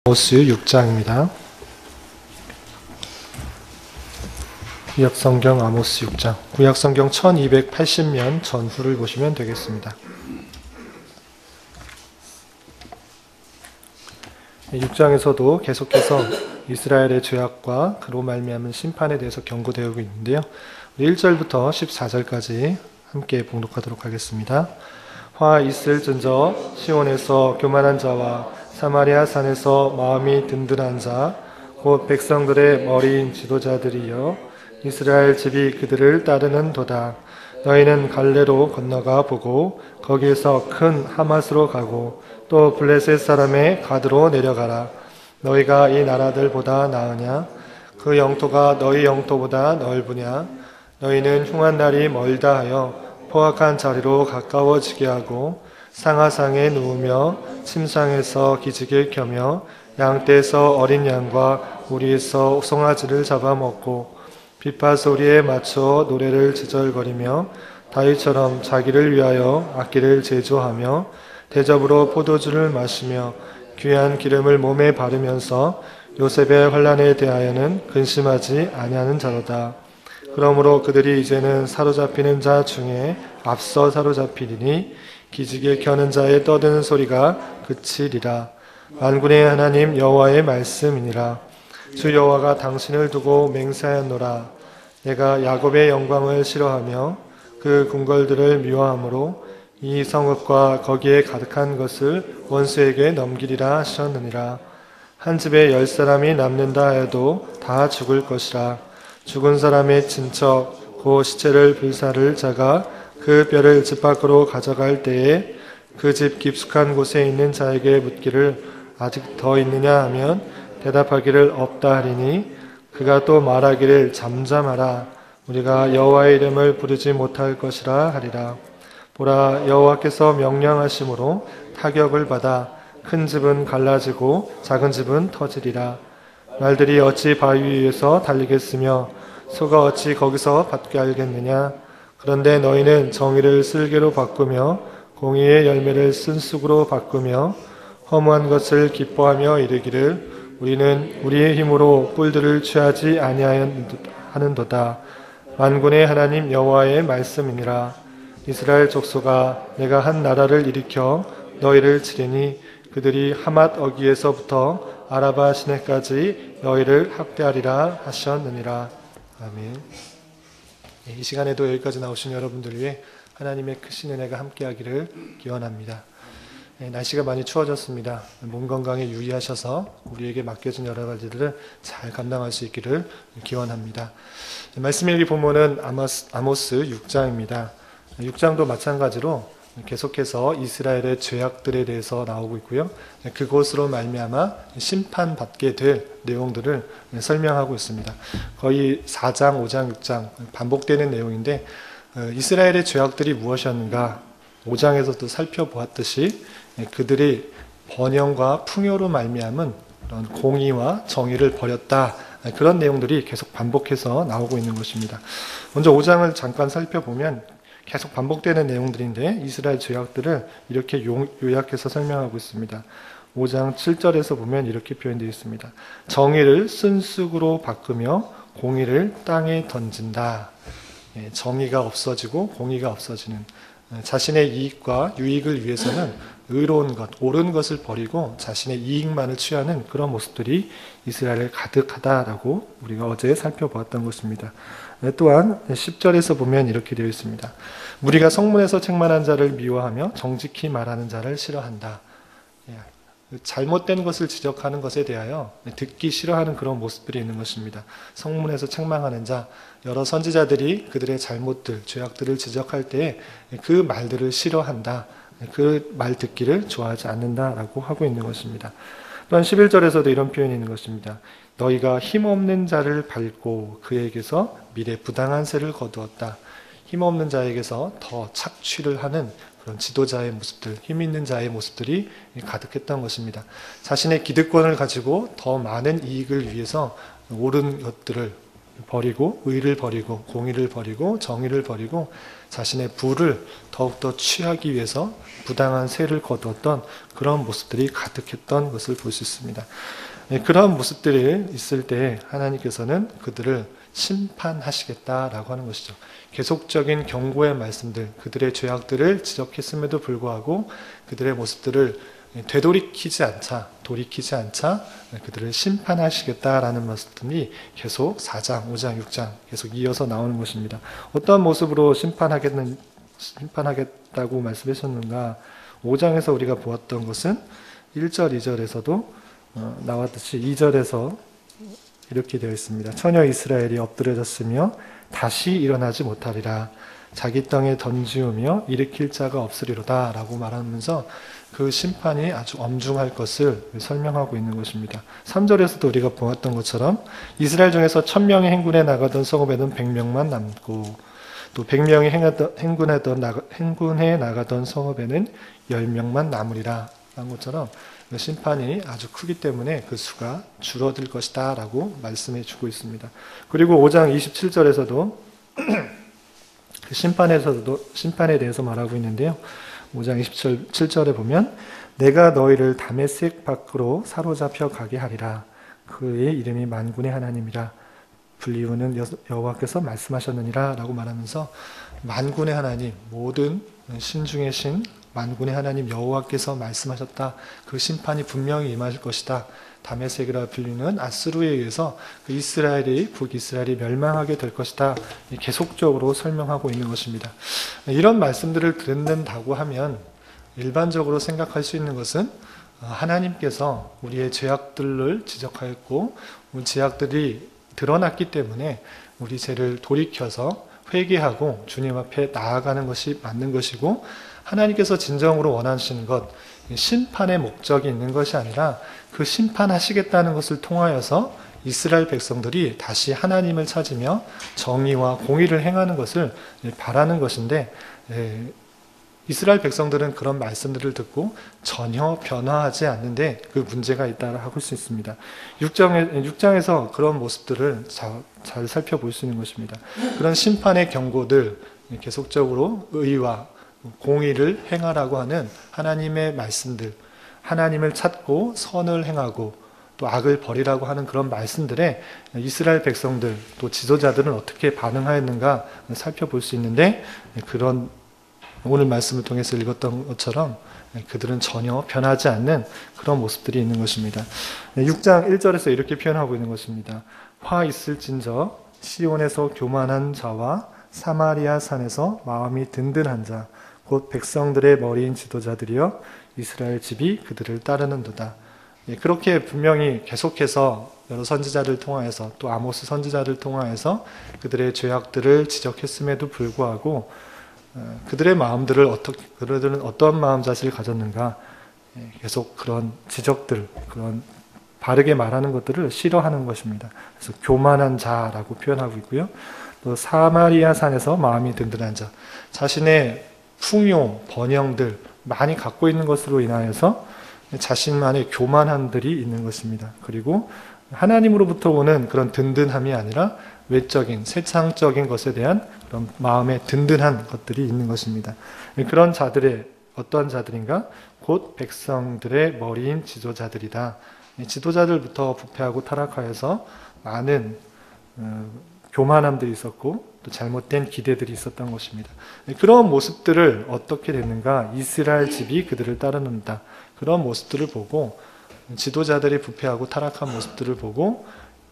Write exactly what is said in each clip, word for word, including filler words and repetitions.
아모스 육 장입니다. 구약성경 아모스 육 장, 구약성경 천이백팔십 년 전후를 보시면 되겠습니다. 육 장에서도 계속해서 이스라엘의 죄악과 그로 말미암은 심판에 대해서 경고되고 있는데요. 일 절부터 십사 절까지 함께 봉독하도록 하겠습니다. 화 있을진저 시온에서 교만한 자와 사마리아 산에서 마음이 든든한 자, 곧 백성들의 머리인 지도자들이여 이스라엘 집이 그들을 따르는 도다. 너희는 갈레로 건너가 보고 거기에서 큰 하맛으로 가고 또 블레셋 사람의 가드로 내려가라. 너희가 이 나라들보다 나으냐? 그 영토가 너희 영토보다 넓으냐? 너희는 흉한 날이 멀다 하여 포악한 자리로 가까워지게 하고 상하상에 누우며 침상에서 기지개 켜며 양떼에서 어린 양과 우리에서 송아지를 잡아먹고 비파 소리에 맞춰 노래를 지절거리며 다윗처럼 자기를 위하여 악기를 제조하며 대접으로 포도주를 마시며 귀한 기름을 몸에 바르면서 요셉의 환난에 대하여는 근심하지 아니하는 자로다. 그러므로 그들이 이제는 사로잡히는 자 중에 앞서 사로잡히리니 기지개 켜는 자의 떠드는 소리가 그치리라. 만군의 하나님 여호와의 말씀이니라. 주 여호와가 당신을 두고 맹세하노라. 내가 야곱의 영광을 싫어하며 그 궁궐들을 미워하므로 이 성읍과 거기에 가득한 것을 원수에게 넘기리라 하셨느니라. 한 집에 열 사람이 남는다 해도 다 죽을 것이라. 죽은 사람의 친척 그 시체를 불사를 자가 그 뼈를 집 밖으로 가져갈 때에 그 집 깊숙한 곳에 있는 자에게 묻기를 아직 더 있느냐 하면 대답하기를 없다 하리니 그가 또 말하기를 잠잠하라. 우리가 여호와의 이름을 부르지 못할 것이라 하리라. 보라, 여호와께서 명령하심으로 타격을 받아 큰 집은 갈라지고 작은 집은 터지리라. 말들이 어찌 바위 위에서 달리겠으며 소가 어찌 거기서 밭게 알겠느냐. 그런데 너희는 정의를 쓸개로 바꾸며 공의의 열매를 쓴쑥으로 바꾸며 허무한 것을 기뻐하며 이르기를 우리는 우리의 힘으로 뿔들을 취하지 아니하는도다. 만군의 하나님 여호와의 말씀이니라. 이스라엘 족속아, 내가 한 나라를 일으켜 너희를 치리니 그들이 하맛 어기에서부터 아라바 시내까지 너희를 학대하리라 하셨느니라. 아멘. 이 시간에도 여기까지 나오신 여러분들 위해 하나님의 크신 은혜가 함께하기를 기원합니다. 날씨가 많이 추워졌습니다. 몸 건강에 유의하셔서 우리에게 맡겨진 여러 가지들을 잘 감당할 수 있기를 기원합니다. 말씀 일기 본문은 아모스, 아모스 육 장입니다. 육 장도 마찬가지로 계속해서 이스라엘의 죄악들에 대해서 나오고 있고요. 그곳으로 말미암아 심판받게 될 내용들을 설명하고 있습니다. 거의 사 장, 오 장, 육 장 반복되는 내용인데 이스라엘의 죄악들이 무엇이었는가 오 장에서도 살펴보았듯이 그들이 번영과 풍요로 말미암은 그런 공의와 정의를 버렸다. 그런 내용들이 계속 반복해서 나오고 있는 것입니다. 먼저 오 장을 잠깐 살펴보면 계속 반복되는 내용들인데 이스라엘 죄악들을 이렇게 요약해서 설명하고 있습니다. 오 장 칠 절에서 보면 이렇게 표현되어 있습니다. 정의를 쓴쑥으로 바꾸며 공의를 땅에 던진다. 정의가 없어지고 공의가 없어지는, 자신의 이익과 유익을 위해서는 의로운 것, 옳은 것을 버리고 자신의 이익만을 취하는 그런 모습들이 이스라엘에 가득하다라고 우리가 어제 살펴보았던 것입니다. 또한 십 절에서 보면 이렇게 되어 있습니다. 무리가 성문에서 책망한 자를 미워하며 정직히 말하는 자를 싫어한다. 잘못된 것을 지적하는 것에 대하여 듣기 싫어하는 그런 모습들이 있는 것입니다. 성문에서 책망하는 자, 여러 선지자들이 그들의 잘못들, 죄악들을 지적할 때 그 말들을 싫어한다. 그 말 듣기를 좋아하지 않는다라고 하고 있는 것입니다. 또한 십일 절에서도 이런 표현이 있는 것입니다. 너희가 힘없는 자를 밟고 그에게서 미래 부당한 세를 거두었다. 힘없는 자에게서 더 착취를 하는 그런 지도자의 모습들, 힘 있는 자의 모습들이 가득했던 것입니다. 자신의 기득권을 가지고 더 많은 이익을 위해서 옳은 것들을 버리고 의를 버리고 공의를 버리고 정의를 버리고 자신의 부를 더욱더 취하기 위해서 부당한 세를 거두었던 그런 모습들이 가득했던 것을 볼 수 있습니다. 그런 모습들이 있을 때 하나님께서는 그들을 심판하시겠다라고 하는 것이죠. 계속적인 경고의 말씀들, 그들의 죄악들을 지적했음에도 불구하고 그들의 모습들을 되돌이키지 않자, 돌이키지 않자 그들을 심판하시겠다라는 말씀이 계속 사 장, 오 장, 육 장 계속 이어서 나오는 것입니다. 어떤 모습으로 심판하겠는, 심판하겠다고 말씀하셨는가? 오 장에서 우리가 보았던 것은 일 절, 이 절에서도 나왔듯이 이 절에서 이렇게 되어 있습니다. 처녀 이스라엘이 엎드려졌으며 다시 일어나지 못하리라. 자기 땅에 던지우며 일으킬 자가 없으리로다 라고 말하면서 그 심판이 아주 엄중할 것을 설명하고 있는 것입니다. 삼 절에서도 우리가 보았던 것처럼 이스라엘 중에서 천 명이 행군에 나가던 성읍에는 백 명만 남고 또 백 명이 행군하던, 나가, 행군해 나가던 성읍에는 열 명만 남으리라 한 것처럼 심판이 아주 크기 때문에 그 수가 줄어들 것이다 라고 말씀해 주고 있습니다. 그리고 오 장 이십칠 절에서도 그 심판에서도 심판에 대해서 말하고 있는데요. 오 장 이십칠 절에 보면 내가 너희를 다메섹 밖으로 사로잡혀 가게 하리라. 그의 이름이 만군의 하나님이라. 불리우는 여호와께서 말씀하셨느니라 라고 말하면서 만군의 하나님, 모든 신 중의 신, 만군의 하나님 여호와께서 말씀하셨다. 그 심판이 분명히 임할 것이다. 다메섹이라 불리는 아수르에 의해서 그 이스라엘이, 북이스라엘이 멸망하게 될 것이다. 계속적으로 설명하고 있는 것입니다. 이런 말씀들을 듣는다고 하면 일반적으로 생각할 수 있는 것은 하나님께서 우리의 죄악들을 지적하였고 우리 죄악들이 드러났기 때문에 우리 죄를 돌이켜서 회개하고 주님 앞에 나아가는 것이 맞는 것이고 하나님께서 진정으로 원하시는 것, 심판의 목적이 있는 것이 아니라 그 심판하시겠다는 것을 통하여서 이스라엘 백성들이 다시 하나님을 찾으며 정의와 공의를 행하는 것을 바라는 것인데 이스라엘 백성들은 그런 말씀들을 듣고 전혀 변화하지 않는데 그 문제가 있다고 할 수 있습니다. 육 장에, 육 장에서 그런 모습들을 잘, 잘 살펴볼 수 있는 것입니다. 그런 심판의 경고들, 계속적으로 의와 공의를 행하라고 하는 하나님의 말씀들, 하나님을 찾고 선을 행하고 또 악을 버리라고 하는 그런 말씀들에 이스라엘 백성들 또 지도자들은 어떻게 반응하였는가 살펴볼 수 있는데 그런 오늘 말씀을 통해서 읽었던 것처럼 그들은 전혀 변하지 않는 그런 모습들이 있는 것입니다. 육 장 일 절에서 이렇게 표현하고 있는 것입니다. 화 있을진저 시온에서 교만한 자와 사마리아 산에서 마음이 든든한 자 곧 백성들의 머리인 지도자들이여 이스라엘 집이 그들을 따르는도다. 그렇게 분명히 계속해서 여러 선지자를 통하여서 또 아모스 선지자를 통하여서 그들의 죄악들을 지적했음에도 불구하고 그들의 마음들을 어떻게 그들은 어떤 마음자세를 가졌는가 계속 그런 지적들 그런 바르게 말하는 것들을 싫어하는 것입니다. 그래서 교만한 자라고 표현하고 있고요. 또 사마리아 산에서 마음이 든든한 자 자신의 풍요, 번영들 많이 갖고 있는 것으로 인하여서 자신만의 교만함들이 있는 것입니다. 그리고 하나님으로부터 오는 그런 든든함이 아니라 외적인, 세상적인 것에 대한 그런 마음의 든든한 것들이 있는 것입니다. 그런 자들의 어떠한 자들인가? 곧 백성들의 머리인 지도자들이다. 지도자들부터 부패하고 타락하여서 많은 어, 교만함들이 있었고 또 잘못된 기대들이 있었던 것입니다. 그런 모습들을 어떻게 됐는가? 이스라엘 집이 그들을 따르는다. 그런 모습들을 보고 지도자들이 부패하고 타락한 모습들을 보고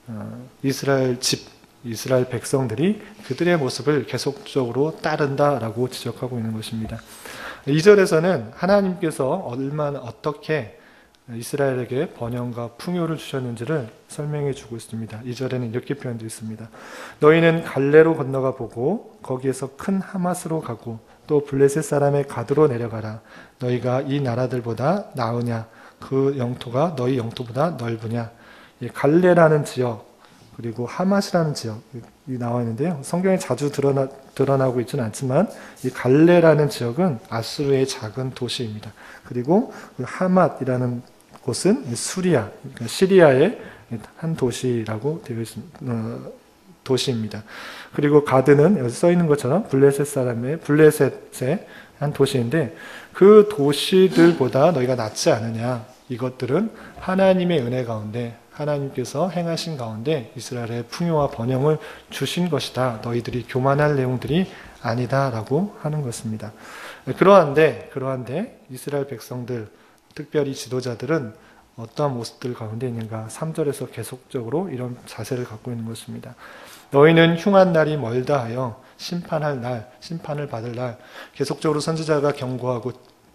이스라엘 집, 이스라엘 백성들이 그들의 모습을 계속적으로 따른다라고 지적하고 있는 것입니다. 이 절에서는 하나님께서 얼마나 어떻게 이스라엘에게 번영과 풍요를 주셨는지를 설명해 주고 있습니다. 이 절에는 이렇게 표현되어 있습니다. 너희는 갈레로 건너가 보고 거기에서 큰 하맛으로 가고 또 블레셋 사람의 가드로 내려가라. 너희가 이 나라들보다 나으냐? 그 영토가 너희 영토보다 넓으냐? 갈레라는 지역 그리고 하맛이라는 지역이 나와 있는데요. 성경에 자주 드러나, 드러나고 있지는 않지만 이 갈레라는 지역은 아수르의 작은 도시입니다. 그리고 하맛이라는 곳은 수리아, 그러니까 시리아의 한 도시라고 되어 있습니다. 어, 도시입니다. 그리고 가드는 여기 써 있는 것처럼 블레셋 사람의 블레셋의 한 도시인데 그 도시들보다 너희가 낫지 않으냐. 이것들은 하나님의 은혜 가운데 하나님께서 행하신 가운데 이스라엘의 풍요와 번영을 주신 것이다. 너희들이 교만할 내용들이 아니다 라고 하는 것입니다. 그러한데 그러한데 이스라엘 백성들 특별히 지도자들은 어떠한 모습들 가운데 있는가? 삼 절에서 계속적으로 이런 자세를 갖고 있는 것입니다. 너희는 흉한 날이 멀다 하여 심판할 날, 심판을 받을 날, 계속적으로 선지자가 경고하고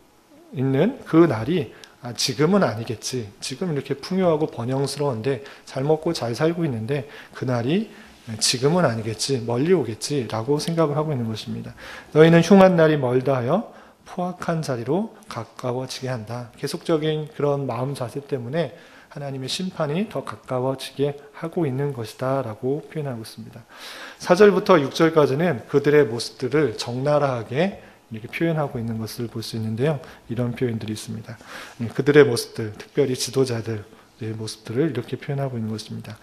있는 그 날이 아, 지금은 아니겠지. 지금 이렇게 풍요하고 번영스러운데 잘 먹고 잘 살고 있는데 그날이 지금은 아니겠지. 멀리 오겠지. 라고 생각을 하고 있는 것입니다. 너희는 흉한 날이 멀다 하여 포악한 자리로 가까워지게 한다. 계속적인 그런 마음 자세 때문에 하나님의 심판이 더 가까워지게 하고 있는 것이다 라고 표현하고 있습니다. 사 절부터 육 절까지는 그들의 모습들을 적나라하게 이렇게 표현하고 있는 것을 볼 수 있는데요. 이런 표현들이 있습니다. 그들의 모습들, 특별히 지도자들의 모습들을 이렇게 표현하고 있는 것입니다.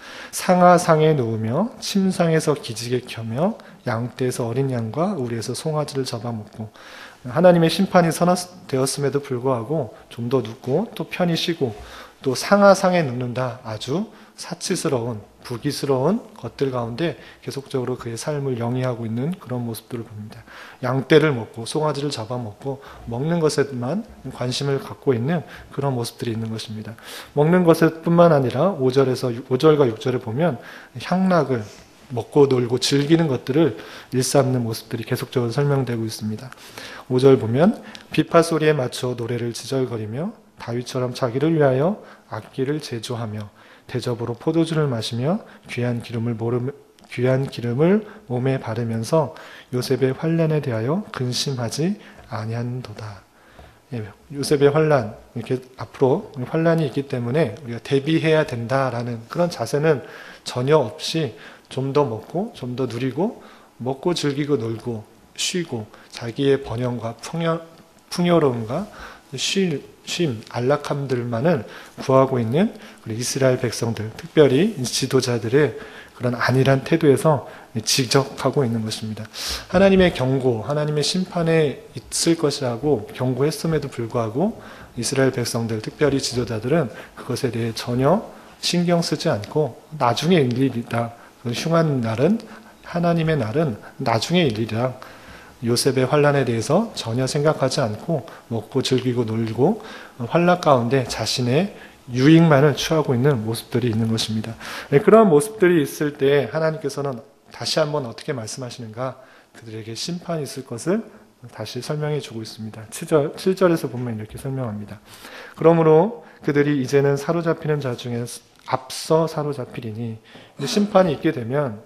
상하상에 누우며 침상에서 기지개 켜며 양떼에서 어린 양과 우리에서 송아지를 잡아먹고 하나님의 심판이 선언되었음에도 불구하고 좀 더 눕고 또 편히 쉬고 또 상하상에 눕는다. 아주 사치스러운 부기스러운 것들 가운데 계속적으로 그의 삶을 영위하고 있는 그런 모습들을 봅니다. 양떼를 먹고 송아지를 잡아먹고 먹는 것에만 관심을 갖고 있는 그런 모습들이 있는 것입니다. 먹는 것뿐만 아니라 오 절에서 오 절과 육 절에 보면 향락을 먹고 놀고 즐기는 것들을 일삼는 모습들이 계속적으로 설명되고 있습니다. 오 절 보면 비파 소리에 맞춰 노래를 지절거리며 다윗처럼 자기를 위하여 악기를 제조하며 대접으로 포도주를 마시며 귀한 기름을 모르, 귀한 기름을 몸에 바르면서 요셉의 환난에 대하여 근심하지 아니한도다. 예, 요셉의 환난, 이렇게 앞으로 환난이 있기 때문에 우리가 대비해야 된다라는 그런 자세는 전혀 없이 좀 더 먹고 좀 더 누리고 먹고 즐기고 놀고 쉬고 자기의 번영과 풍요, 풍요로움과 쉼, 쉼, 안락함들만을 구하고 있는 우리 이스라엘 백성들, 특별히 지도자들의 그런 안일한 태도에서 지적하고 있는 것입니다. 하나님의 경고, 하나님의 심판에 있을 것이라고 경고했음에도 불구하고 이스라엘 백성들, 특별히 지도자들은 그것에 대해 전혀 신경 쓰지 않고 나중에 일일이다. 그 흉한 날은, 하나님의 날은 나중에 일일이다. 요셉의 환난에 대해서 전혀 생각하지 않고 먹고 즐기고 놀고 환난 가운데 자신의 유익만을 취하고 있는 모습들이 있는 것입니다. 그러한 모습들이 있을 때 하나님께서는 다시 한번 어떻게 말씀하시는가? 그들에게 심판이 있을 것을 다시 설명해 주고 있습니다. 칠 절에서 보면 이렇게 설명합니다. 그러므로 그들이 이제는 사로잡히는 자 중에 앞서 사로잡히리니 심판이 있게 되면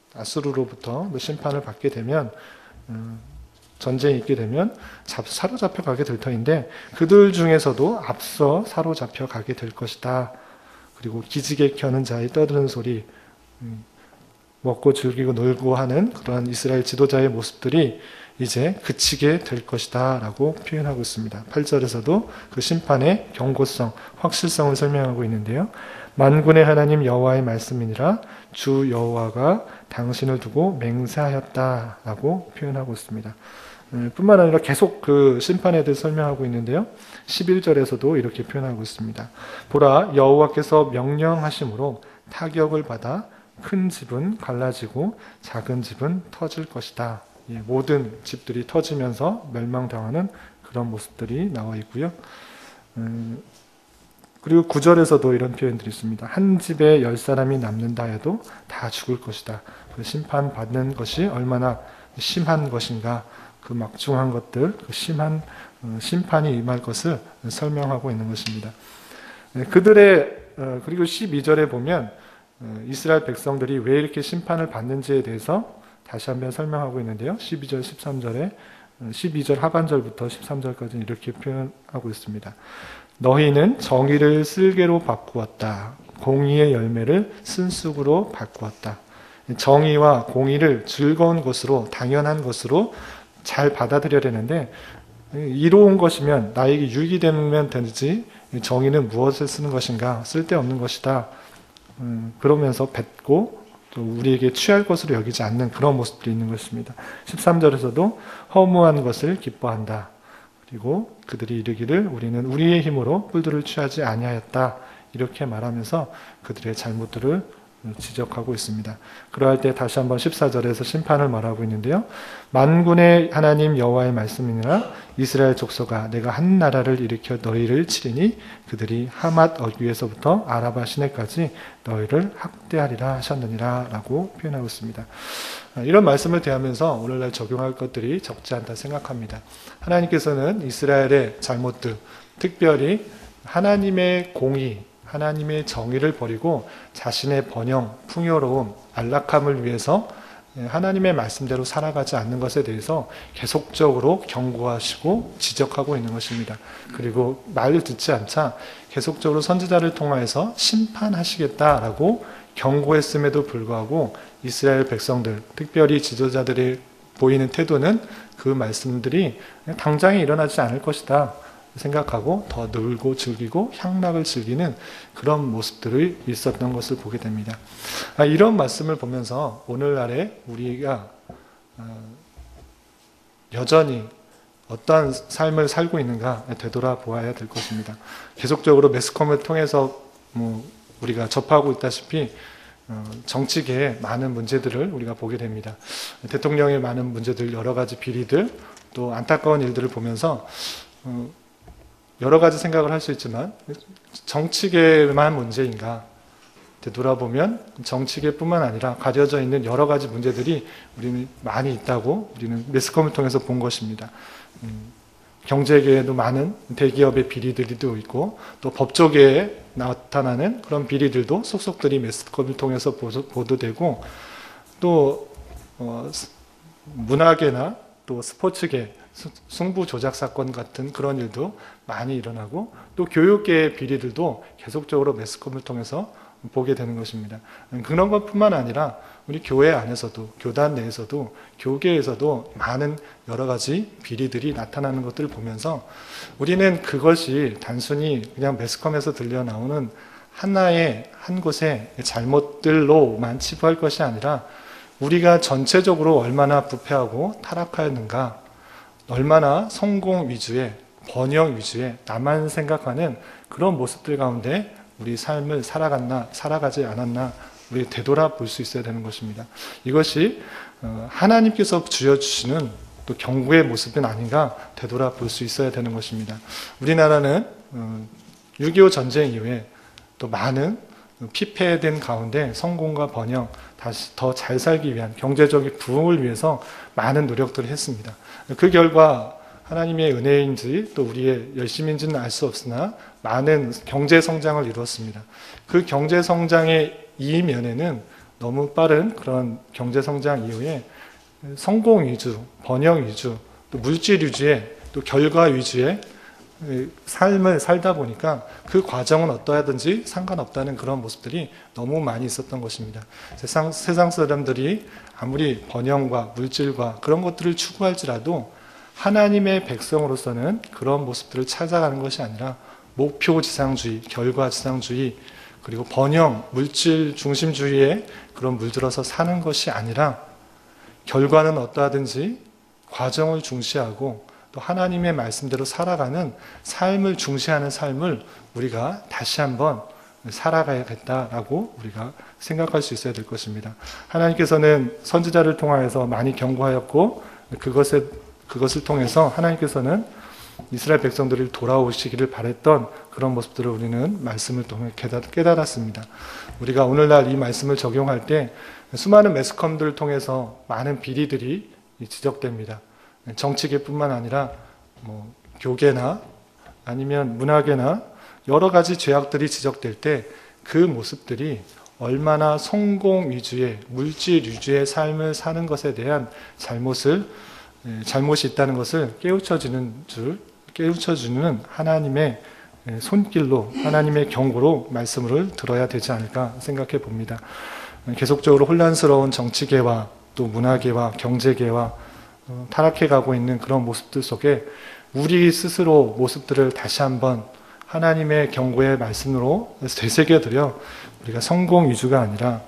아수르로부터 심판을 받게 되면 음, 전쟁이 있게 되면 사로잡혀 가게 될 터인데 그들 중에서도 앞서 사로잡혀 가게 될 것이다. 그리고 기지개 켜는 자의 떠드는 소리, 음, 먹고 즐기고 놀고 하는 그러한 이스라엘 지도자의 모습들이 이제 그치게 될 것이다 라고 표현하고 있습니다. 팔 절에서도 그 심판의 경고성, 확실성을 설명하고 있는데요. 만군의 하나님 여호와의 말씀이니라 주 여호와가 당신을 두고 맹세하였다 라고 표현하고 있습니다. 뿐만 아니라 계속 그 심판에 대해 설명하고 있는데요. 십일 절에서도 이렇게 표현하고 있습니다. 보라 여호와께서 명령하심으로 타격을 받아 큰 집은 갈라지고 작은 집은 터질 것이다. 예, 모든 집들이 터지면서 멸망당하는 그런 모습들이 나와 있고요. 음, 그리고 구 절에서도 이런 표현들이 있습니다. 한 집에 열 사람이 남는다 해도 다 죽을 것이다. 그 심판받는 것이 얼마나 심한 것인가, 그 막중한 것들, 그 심한 어, 심판이 임할 것을 설명하고 있는 것입니다. 네, 그들의 어, 그리고 십이 절에 보면 어, 이스라엘 백성들이 왜 이렇게 심판을 받는지에 대해서 다시 한번 설명하고 있는데요. 십이 절, 십삼 절에 십이 절 하반절부터 십삼 절까지 이렇게 표현하고 있습니다. 너희는 정의를 쓸개로 바꾸었다. 공의의 열매를 쓴쑥으로 바꾸었다. 정의와 공의를 즐거운 것으로, 당연한 것으로 잘 받아들여야 되는데 이로운 것이면 나에게 유익이 되면 되지 정의는 무엇을 쓰는 것인가? 쓸데없는 것이다. 음, 그러면서 뱉고 또 우리에게 취할 것으로 여기지 않는 그런 모습들이 있는 것입니다. 십삼 절에서도 허무한 것을 기뻐한다. 그리고 그들이 이르기를 우리는 우리의 힘으로 뿔들을 취하지 아니하였다. 이렇게 말하면서 그들의 잘못들을 지적하고 있습니다. 그러할 때 다시 한번 십사 절에서 심판을 말하고 있는데요. 만군의 하나님 여호와의 말씀이니라 이스라엘 족속아 내가 한 나라를 일으켜 너희를 치리니 그들이 하맛 어귀에서부터 아라바 시내까지 너희를 학대하리라 하셨느니라 라고 표현하고 있습니다. 이런 말씀을 대하면서 오늘날 적용할 것들이 적지 않다 생각합니다. 하나님께서는 이스라엘의 잘못들, 특별히 하나님의 공의, 하나님의 정의를 버리고 자신의 번영, 풍요로움, 안락함을 위해서 하나님의 말씀대로 살아가지 않는 것에 대해서 계속적으로 경고하시고 지적하고 있는 것입니다. 그리고 말을 듣지 않자 계속적으로 선지자를 통하여서 심판하시겠다라고 경고했음에도 불구하고 이스라엘 백성들, 특별히 지도자들의 보이는 태도는 그 말씀들이 당장에 일어나지 않을 것이다 생각하고 더 놀고 즐기고 향락을 즐기는 그런 모습들이 있었던 것을 보게 됩니다. 이런 말씀을 보면서 오늘날에 우리가 여전히 어떠한 삶을 살고 있는가 되돌아보아야 될 것입니다. 계속적으로 매스컴을 통해서 뭐 우리가 접하고 있다시피 정치계의 많은 문제들을 우리가 보게 됩니다. 대통령의 많은 문제들, 여러 가지 비리들, 또 안타까운 일들을 보면서 여러 가지 생각을 할 수 있지만 정치계만 문제인가? 되돌아보면 정치계뿐만 아니라 가려져 있는 여러 가지 문제들이 우리는 많이 있다고 우리는 매스컴을 통해서 본 것입니다. 음, 경제계에도 많은 대기업의 비리들도 있고 또 법조계에 나타나는 그런 비리들도 속속들이 매스컴을 통해서 보도되고 또 어, 문화계나 또 스포츠계 승부 조작 사건 같은 그런 일도 많이 일어나고 또 교육계의 비리들도 계속적으로 매스컴을 통해서 보게 되는 것입니다. 그런 것뿐만 아니라 우리 교회 안에서도 교단 내에서도 교계에서도 많은 여러 가지 비리들이 나타나는 것들을 보면서 우리는 그것이 단순히 그냥 매스컴에서 들려 나오는 하나의 한 곳의 잘못들로만 치부할 것이 아니라 우리가 전체적으로 얼마나 부패하고 타락하였는가, 얼마나 성공 위주의 번영 위주의 나만 생각하는 그런 모습들 가운데 우리 삶을 살아갔나 살아가지 않았나 우리 되돌아볼 수 있어야 되는 것입니다. 이것이 하나님께서 주어주시는 또 경고의 모습은 아닌가 되돌아볼 수 있어야 되는 것입니다. 우리나라는 육이오 전쟁 이후에 또 많은 피폐된 가운데 성공과 번영, 다시 더 잘 살기 위한 경제적인 부흥을 위해서 많은 노력들을 했습니다. 그 결과 하나님의 은혜인지 또 우리의 열심인지는 알 수 없으나 많은 경제 성장을 이루었습니다. 그 경제 성장의 이면에는 너무 빠른 그런 경제 성장 이후에 성공 위주, 번영 위주, 또 물질 위주의 또 결과 위주의 삶을 살다 보니까 그 과정은 어떠하든지 상관없다는 그런 모습들이 너무 많이 있었던 것입니다. 세상, 세상 사람들이 아무리 번영과 물질과 그런 것들을 추구할지라도 하나님의 백성으로서는 그런 모습들을 찾아가는 것이 아니라 목표 지상주의, 결과 지상주의, 그리고 번영, 물질 중심주의에 그런 물들어서 사는 것이 아니라 결과는 어떠하든지 과정을 중시하고 또 하나님의 말씀대로 살아가는 삶을 중시하는 삶을 우리가 다시 한번 살아가야겠다라고 우리가 생각할 수 있어야 될 것입니다. 하나님께서는 선지자를 통하여서 많이 경고하였고 그것에, 그것을 통해서 하나님께서는 이스라엘 백성들이 돌아오시기를 바랬던 그런 모습들을 우리는 말씀을 통해 깨달았습니다. 우리가 오늘날 이 말씀을 적용할 때 수많은 매스컴들을 통해서 많은 비리들이 지적됩니다. 정치계뿐만 아니라 뭐 교계나 아니면 문화계나 여러 가지 죄악들이 지적될 때 그 모습들이 얼마나 성공 위주의 물질 위주의 삶을 사는 것에 대한 잘못을 잘못이 있다는 것을 깨우쳐주는 줄 깨우쳐주는 하나님의 손길로 하나님의 경고로 말씀을 들어야 되지 않을까 생각해 봅니다. 계속적으로 혼란스러운 정치계와 또 문화계와 경제계와 타락해가고 있는 그런 모습들 속에 우리 스스로 모습들을 다시 한번 하나님의 경고의 말씀으로 되새겨드려 우리가 성공 위주가 아니라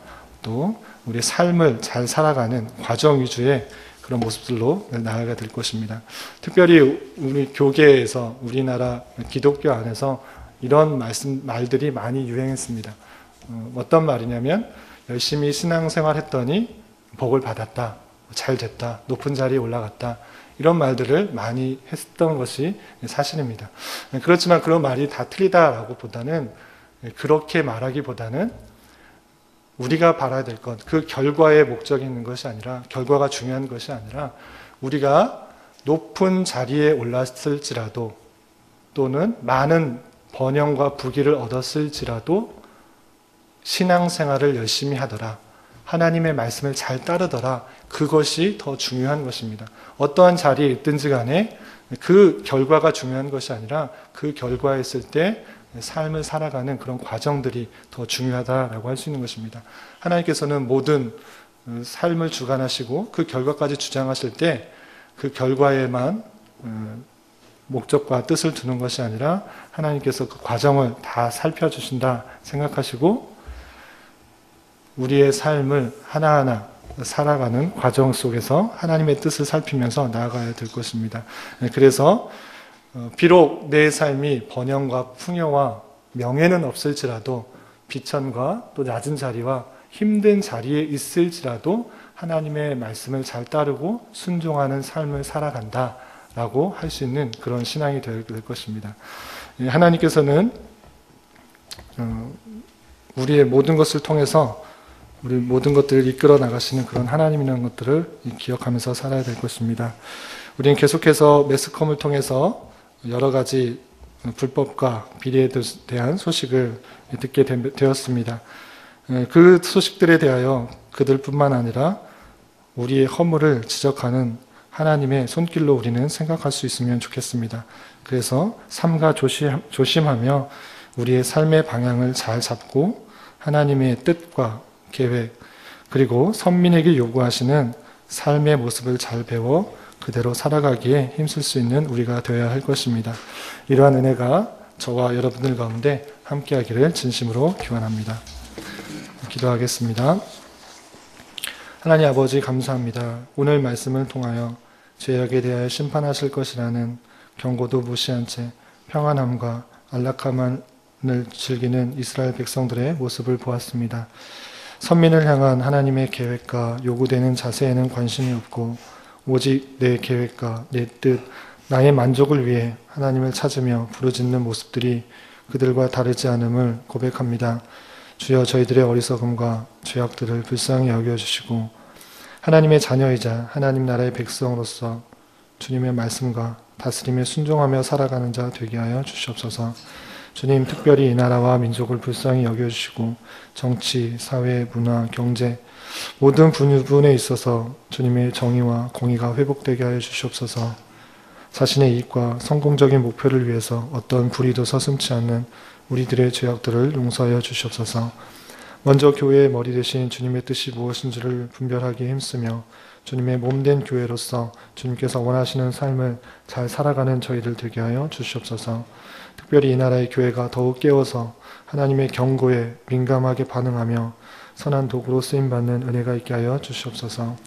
또 우리의 삶을 잘 살아가는 과정 위주의 그런 모습들로 나아가야 될 것입니다. 특별히 우리 교계에서, 우리나라 기독교 안에서 이런 말씀, 말들이 많이 유행했습니다. 어, 어떤 말이냐면 열심히 신앙생활 했더니 복을 받았다, 잘 됐다, 높은 자리에 올라갔다, 이런 말들을 많이 했던 것이 사실입니다. 그렇지만 그런 말이 다 틀리다라고 보다는, 그렇게 말하기보다는 우리가 바라야 될 것, 그 결과에 목적이 있는 것이 아니라, 결과가 중요한 것이 아니라, 우리가 높은 자리에 올랐을지라도 또는 많은 번영과 부귀를 얻었을지라도 신앙생활을 열심히 하더라, 하나님의 말씀을 잘 따르더라, 그것이 더 중요한 것입니다. 어떠한 자리에 있든지 간에 그 결과가 중요한 것이 아니라 그 결과에 있을 때 삶을 살아가는 그런 과정들이 더 중요하다라고 할 수 있는 것입니다. 하나님께서는 모든 삶을 주관하시고 그 결과까지 주장하실 때 그 결과에만 목적과 뜻을 두는 것이 아니라 하나님께서 그 과정을 다 살펴주신다 생각하시고 우리의 삶을 하나하나 살아가는 과정 속에서 하나님의 뜻을 살피면서 나아가야 될 것입니다. 그래서 비록 내 삶이 번영과 풍요와 명예는 없을지라도, 비천과 또 낮은 자리와 힘든 자리에 있을지라도 하나님의 말씀을 잘 따르고 순종하는 삶을 살아간다 라고 할 수 있는 그런 신앙이 될 것입니다. 하나님께서는 우리의 모든 것을 통해서 우리 모든 것들을 이끌어 나가시는 그런 하나님이라는 것들을 기억하면서 살아야 될 것입니다. 우리는 계속해서 매스컴을 통해서 여러 가지 불법과 비리에 대한 소식을 듣게 되었습니다. 그 소식들에 대하여 그들뿐만 아니라 우리의 허물을 지적하는 하나님의 손길로 우리는 생각할 수 있으면 좋겠습니다. 그래서 삼가 조심, 조심하며 우리의 삶의 방향을 잘 잡고 하나님의 뜻과 계획, 그리고 선민에게 요구하시는 삶의 모습을 잘 배워 그대로 살아가기에 힘쓸 수 있는 우리가 되어야 할 것입니다. 이러한 은혜가 저와 여러분들 가운데 함께하기를 진심으로 기원합니다. 기도하겠습니다. 하나님 아버지, 감사합니다. 오늘 말씀을 통하여 죄악에 대하여 심판하실 것이라는 경고도 무시한 채 평안함과 안락함을 즐기는 이스라엘 백성들의 모습을 보았습니다. 선민을 향한 하나님의 계획과 요구되는 자세에는 관심이 없고 오직 내 계획과 내 뜻, 나의 만족을 위해 하나님을 찾으며 부르짖는 모습들이 그들과 다르지 않음을 고백합니다. 주여, 저희들의 어리석음과 죄악들을 불쌍히 여겨주시고 하나님의 자녀이자 하나님 나라의 백성으로서 주님의 말씀과 다스림에 순종하며 살아가는 자 되게 하여 주시옵소서. 주님, 특별히 이 나라와 민족을 불쌍히 여겨주시고 정치, 사회, 문화, 경제 모든 부분에 있어서 주님의 정의와 공의가 회복되게 하여 주시옵소서. 자신의 이익과 성공적인 목표를 위해서 어떤 불의도 서슴지 않는 우리들의 죄악들을 용서하여 주시옵소서. 먼저 교회의 머리 대신 주님의 뜻이 무엇인지를 분별하기에 힘쓰며 주님의 몸된 교회로서 주님께서 원하시는 삶을 잘 살아가는 저희들 되게 하여 주시옵소서. 특별히 이 나라의 교회가 더욱 깨어서 하나님의 경고에 민감하게 반응하며 선한 도구로 쓰임받는 은혜가 있게 하여 주시옵소서.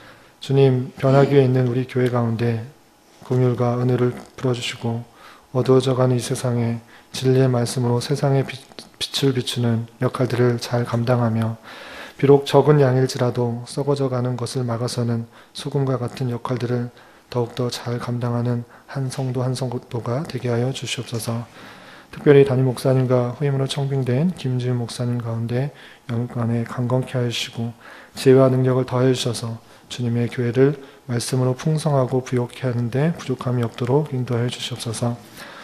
주님, 변하기 위해 있는 우리 교회 가운데 긍휼과 은혜를 풀어주시고 어두워져가는 이 세상에 진리의 말씀으로 세상의 빛을 비추는 역할들을 잘 감당하며 비록 적은 양일지라도 썩어져가는 것을 막아서는 소금과 같은 역할들을 더욱더 잘 감당하는 한 성도 한 성도가 되게 하여 주시옵소서. 특별히 담임 목사님과 후임으로 청빙된 김지훈 목사님 가운데 영육간에 강건케 하여 주시고 지혜와 능력을 더하여 주셔서 주님의 교회를 말씀으로 풍성하고 부욕케 하는데 부족함이 없도록 인도하여 주시옵소서.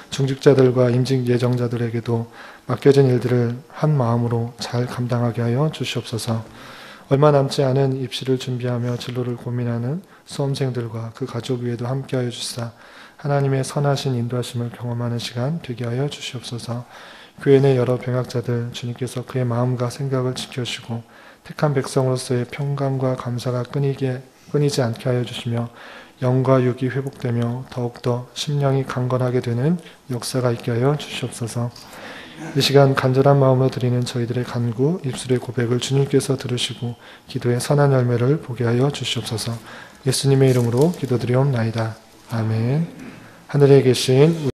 중직자들과 임직 예정자들에게도 맡겨진 일들을 한 마음으로 잘 감당하게 하여 주시옵소서. 얼마 남지 않은 입시를 준비하며 진로를 고민하는 수험생들과 그 가족 위에도 함께하여 주시사 하나님의 선하신 인도하심을 경험하는 시간 되게 하여 주시옵소서. 교회 내 여러 병약자들 주님께서 그의 마음과 생각을 지켜주시고 택한 백성으로서의 평강과 감사가 끊이게, 끊이지 않게 하여 주시며 영과 육이 회복되며 더욱더 심령이 강건하게 되는 역사가 있게 하여 주시옵소서. 이 시간 간절한 마음으로 드리는 저희들의 간구, 입술의 고백을 주님께서 들으시고 기도의 선한 열매를 보게 하여 주시옵소서. 예수님의 이름으로 기도드리옵나이다. 아멘. 하늘에 계신